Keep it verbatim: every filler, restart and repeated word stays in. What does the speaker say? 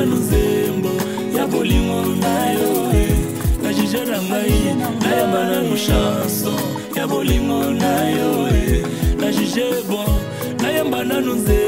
nanu nzembo ya bolingo na yo na jije na ngai nayamba nanu chanson ya bolingo na yo na jije bon nayamba nanu nzembo